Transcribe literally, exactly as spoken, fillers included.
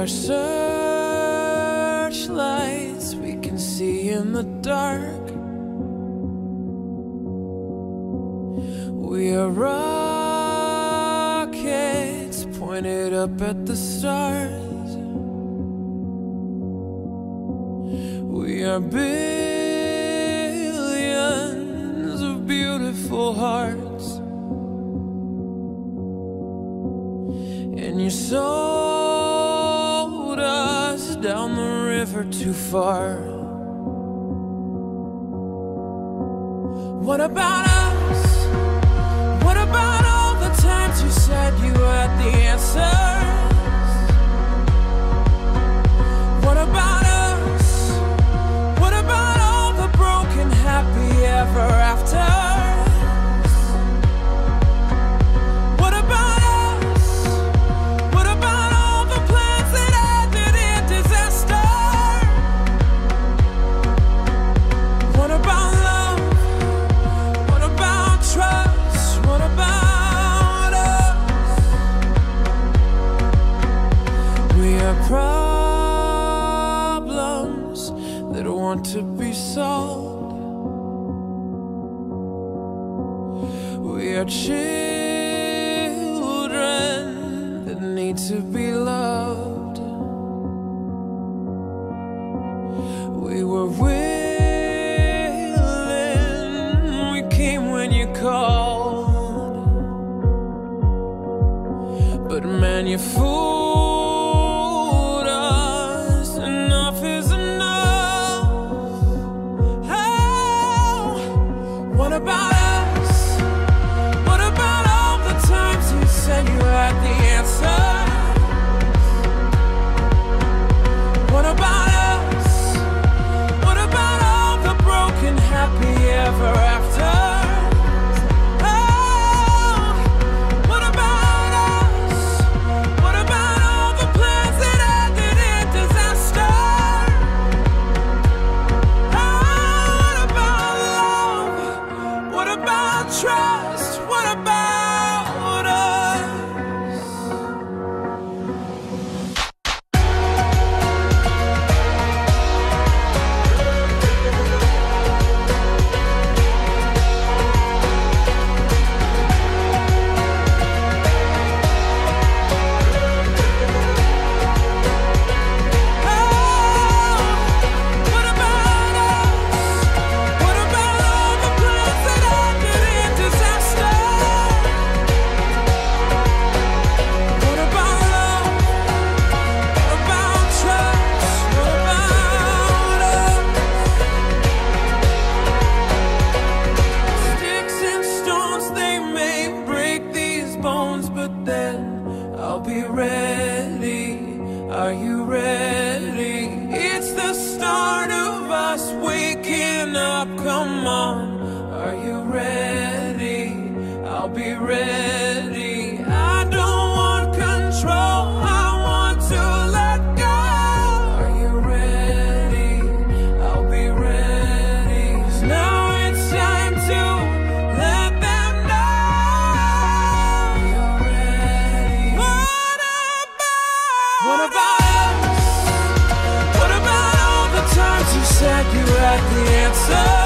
are searchlights we can see in the dark. We are rockets pointed up at the stars. We are billions of beautiful hearts, and you sold us down the river too far. What about us? What about all the times you said you had the answers? What about us? What about all the broken happy ever afters? What about us? What about all the plans that ended in disaster? What about love? What about trust? What about us? We are problems that want to be solved. We are children that need to be loved. We were willing, we came when you called, but man, you fooled us. Enough is enough. Oh, what about us? What about all the times you said you had the answers? What about us? What about all the broken happy ever afters? Oh, what about us? What about all the plans that ended in disaster? Oh, what about love? What about trust? What about us? What about us? What about all the plans that ended in disaster? What about love? What about trust? What about us? Sticks and stones, they may break these bones, but then I'll be ready. Are you ready? It's the start of us waking up. Come on, are you ready? I'll be ready. I don't want control, I want to let go. Are you ready? I'll be ready. 'Cause now it's time to let them know you're ready. What about? What about us? What about all the times you said you had the answer?